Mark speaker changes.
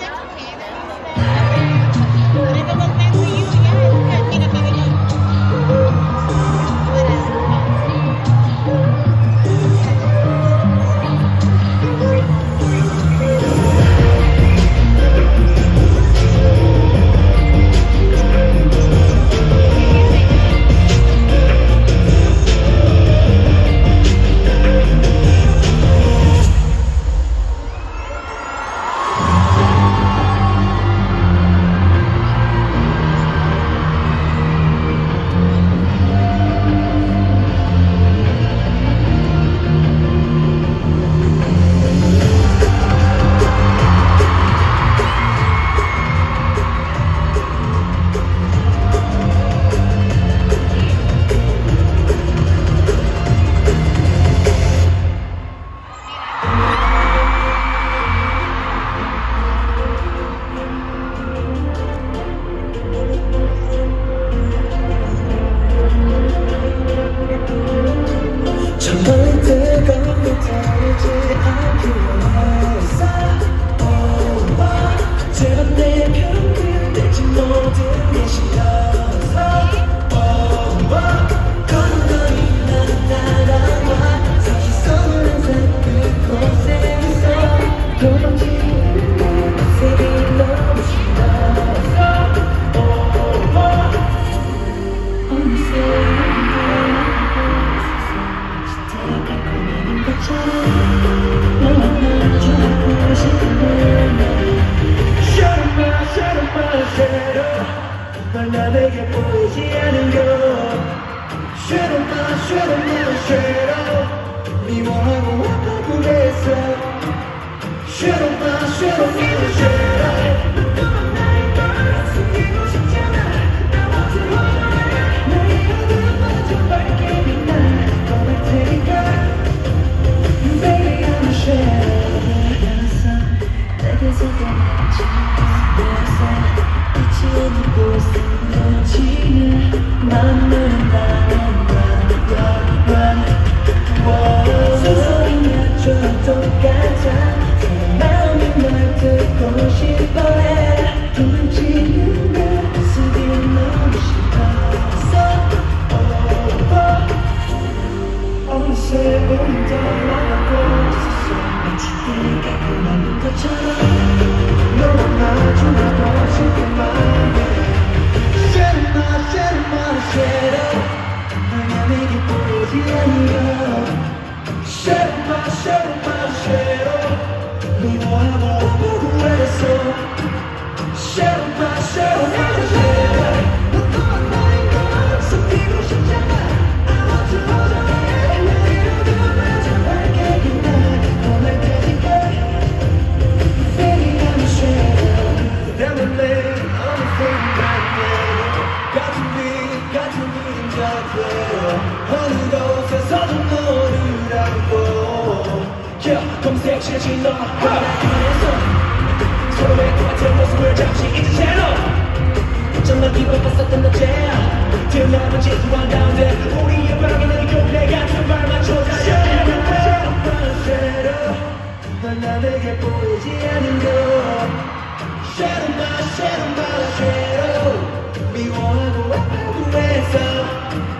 Speaker 1: 널 나에게 보이지 않은 것 Shadow my shadow my shadow 미워하고 아파도 했어 Shadow my shadow my shadow 너만 나의 걸 숨기고 싶잖아 나와 들어와 너의 어둠마저 밝게 빛나 떠날 테니까 Baby I'm a shadow 내게서 떠나지 않았어 빛이 어느 곳에 멈추네 맘은 소소한 좀 똑같아 마음이 널 듣고 싶어해 도망치는 모습이 너무 싫었어 어느새 우린 떠나고 있었어 마치 네가 그만둔 것처럼 너와 마주하고 싶기만 해 Shadow my shadow my shadow 너야 내게 보이지 않으려 Shadow my shadow my shadow 미워하고 아파도 했어 Shadow my shadow my shadow 너 또한 나의 걸 숨기고 싶잖아 I want to hold on 내 어둠을 더 밝게 빛나 떠날 테니까 Baby I'm a shadow Never late anything right now 같은 그림자들 어느 곳에서도 너를 안고 검색 찾은 너 그만해서 서로의 똑같은 모습을 잠시 잊은 채로 정말 기뻤었던 어제 드러나는 지수한 가운데 우리의 방에 내리고 내 같은 말 맞춰자 널 나에게 보이지 않는 것 Shadow my shadow my shadow 미워하고 아파도 했어